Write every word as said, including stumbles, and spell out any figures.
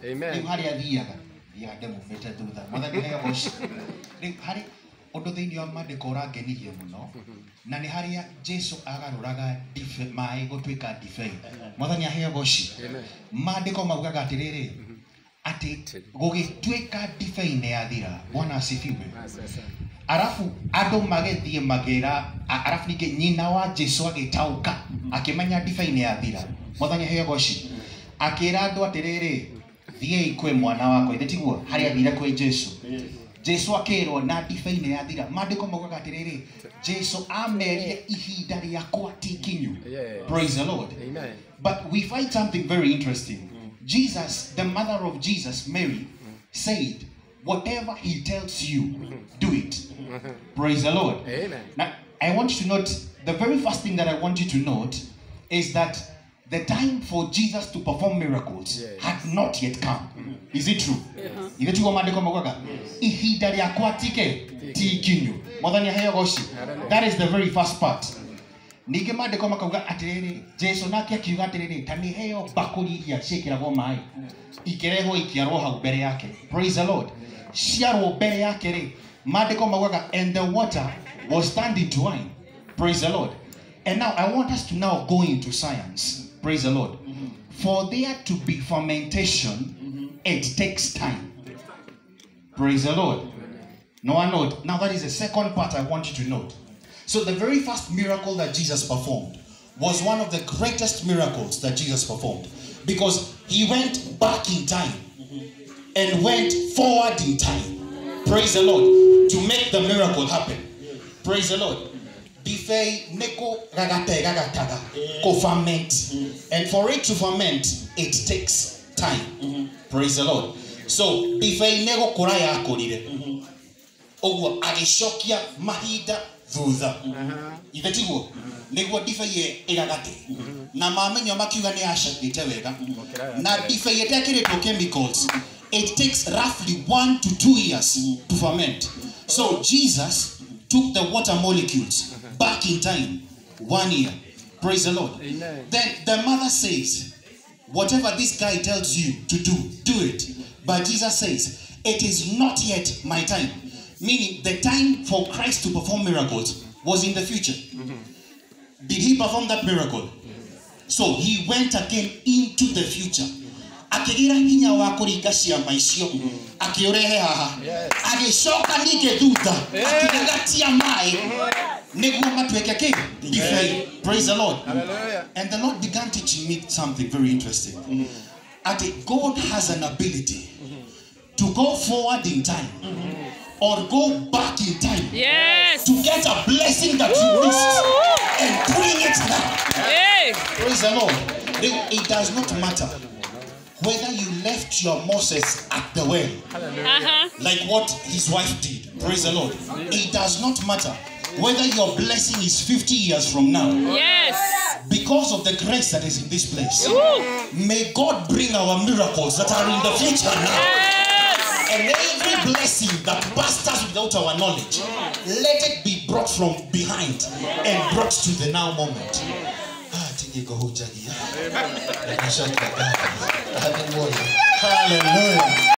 Amen. You hari athiaga. Ya demo vete thutha. Mwathani hega bosh. Riu hari undu thiini wa mandiko urangenirie muno. Na ni haria Jesu agaruraga mai gutwika divai. Mwathani hega bosh. Amen. Mandiko maugaga atiriri. Ati gugitwika divai ne yathira. Bwana asifiwe. Arafu ando magethie magera arafu nige nyina wa Jesu agitauka akimenya divai ne yathira. Mwathani hega bosh. Akira andu atiriri thiei kwe mwana wako ithetiguo hari athire kwe Jesu. Jesu akirwo na divai ne yathira. Mandiko maugaga atiriri Jesu ameria ihinda riakwa tikinyu. Praise the Lord. Amen. But we find something very interesting. Jesus, the mother of Jesus, Mary, said, whatever he tells you, do it. Praise the Lord. Amen. Now, I want you to note, the very first thing that I want you to note is that the time for Jesus to perform miracles yes. had not yet come. Mm-hmm. Is it true? Yes. That is the very first part. Nige mandiko makauga atiriri Jesu nake akiuga atiriri tani heyo bakuri ya shekiragwo mai ikerehwo ikiarwo hau mbere yake. Praise the Lord. Ciarwo mbere yake ri mandiko maugaga and the water was turned into wine. Praise the Lord. And now I want us to now go into science. Praise the Lord. Mm-hmm. For there to be fermentation, mm-hmm. it takes time. Praise the Lord. No one note. Now that is the second part I want you to note. So the very first miracle that Jesus performed was one of the greatest miracles that Jesus performed, because he went back in time and went forward in time. Praise the Lord. To make the miracle happen. Praise the Lord. Bifei neko gagate gagataga ko ferment, and for it to ferment it takes time. Mm-hmm. Praise the Lord. So bifei nego kuraya akorire ogwo agishokia mahida thutha ithetigo nego bifei igagate na mamenyo makiuga ni ashakite wega na bifei etekiretwo chemicals. It takes roughly one to two years to ferment. So Jesus took the water molecules back in time, one year. Praise the Lord. Amen. Then the mother says, whatever this guy tells you to do, do it. But Jesus says, it is not yet my time. Meaning the time for Christ to perform miracles was in the future. Mm-hmm. Did he perform that miracle? Mm-hmm. So he went again into the future. Akigira hinya wa kurigacia maisio akiorehe haha agishoka nige thutha akigagatia mai niguo matweke ke divai. Praise the Lord. Hallelujah. And the Lord began teaching me something very interesting. Mm-hmm. Ati God has an ability mm-hmm. to go forward in time mm-hmm. or go back in time. Yes. To get a blessing that you missed and bring it now. Hey. Praise the Lord. It, it does not matter whether you left your Moses at the well, uh-huh. like what his wife did. Praise the Lord. It does not matter whether your blessing is fifty years from now. Yes. Because of the grace that is in this place. Ooh. May God bring our miracles that are in the future now. Yes. And every blessing that passed us without our knowledge, let it be brought from behind and brought to the now moment. Hallelujah.